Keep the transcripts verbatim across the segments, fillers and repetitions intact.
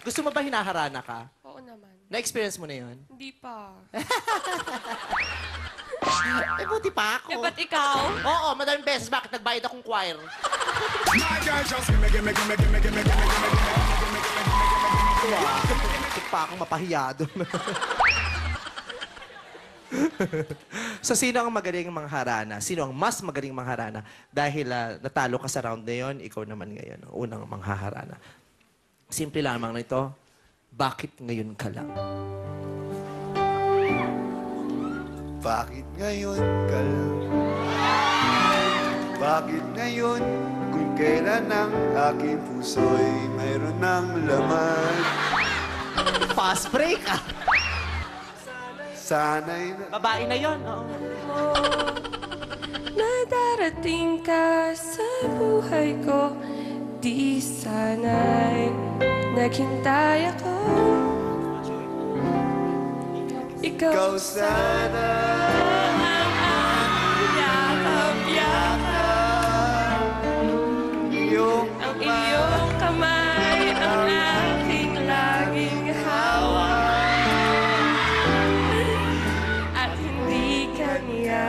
Gusto mo ba hinaharana ka? Oo naman. Na-experience mo na yun? Hindi pa. Eh, buti pa ako. Eh, ba't ikaw? Oo, madaming beses. Bakit? Nagbayad akong choir. Tik pa akong mapahiyado. So, sino ang magaling mangharana? Sino ang mas magaling mangharana? Dahil uh, natalo ka sa round na yun, ikaw naman ngayon, ang unang manghaharana. Simple lamang na ito, bakit ngayon ka lang? Bakit ngayon ka lang? Bakit ngayon kung kailan ang aking puso'y mayroon ng laman? Fast break, ah! Sana'y na... Babae na yun, oo. Na darating ka sa buhay ko, di sana'y naghintay ako. Ikaw, Ikaw sana ang aking yakap-yakap. iyong Ang iyong kamay ang aking laging hawak. At hindi kanya.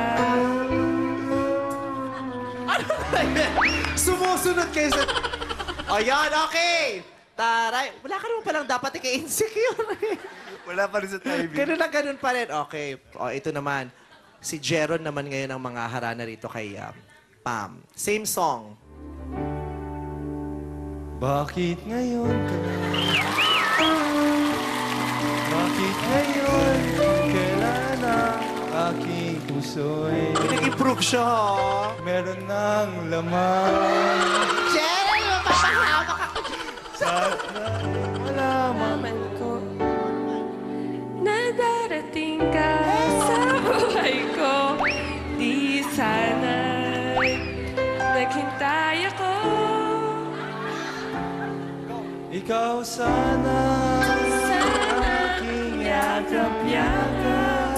Sumusunod kayo sa... Ayan, okay! Taray! Wala ka naman palang dapat ika-insecure. Wala pa rin sa timing. Ganun na ganun pa rin. Okay. O, ito naman. Si Jeron naman ngayon ang mga harana rito kay um, Pam. Same song. Bakit ngayon ka lang? Bakit ngayon kailan ang aking puso'y Nag-improve siya, ha? meron ng laman? Jeron, mapapahamak ako. Sana wala Maman ko na darating ka sa buhay ko, di sana'y naghintay ako. Ikaw sana Sana aking yakap-yakap.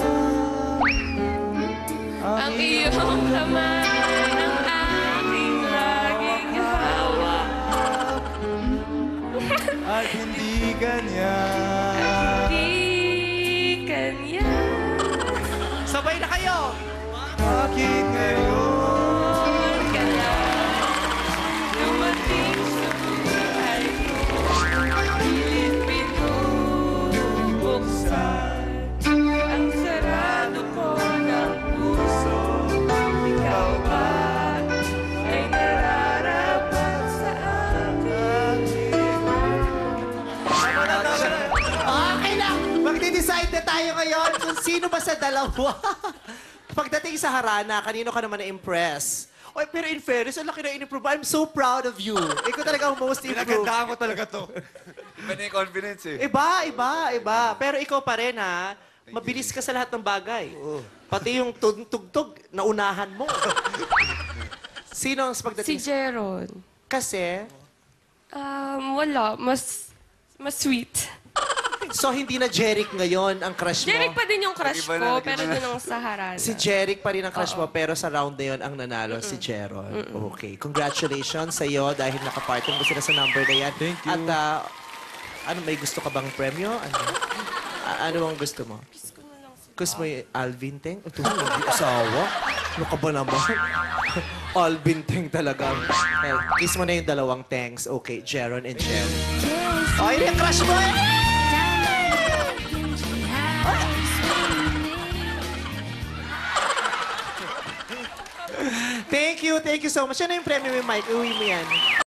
Ang iyong kamay ang aking laging hawak. at hindi ganyan. Di kanya. Sabay na kayo! Bakit ngayon ka lang dumating sa buhay ko. Pilit pinubuksan ang sarado ko ng puso. Ikaw ba ay nararapat sa akin? Okay lang! Magde-decide na tayo ngayon kung sino ba sa dalawa. Pagdating sa harana, kanino ka naman na-impress? Oy, pero in fairness, ang laki na in-improve. I'm so proud of you. Ikaw talaga ang most improved. Pinagandaan ko talaga to. Iba na yung confidence eh. Iba, iba, iba. Pero ikaw pa rin, ha? Mabilis ka sa lahat ng bagay. Pati yung tug- tugtog, naunahan mo. Sino ang Si pagdating? Jeron. Kasi, Um, wala. Mas, mas sweet. so hindi na Jeric ngayon ang crush mo? Jeric pa din yung crush Nag-iba na, ko, nag-iba pero na. dun ang sa harana. Si Jeric pa rin ang crush mo, pero sa round na yun, ang nanalo si Jeron. Okay. Congratulations sa iyo dahil nakapartner mo sila sa number na yan. Thank you. At, ah, ano, may gusto ka bang premyo? Ano, Ah, ano ang gusto mo? Gusto mo yung Alvin Teng? Ito, hindi asawa. Ano ka ba naman? Alvin Teng talaga. Well, kiss mo na yung dalawang Tengs. Okay, Jeron and Jeron. Oh, yun yung crush mo eh! Thank you, thank you so much. Ano yung premyo mo, Mike? Uwi mo yan.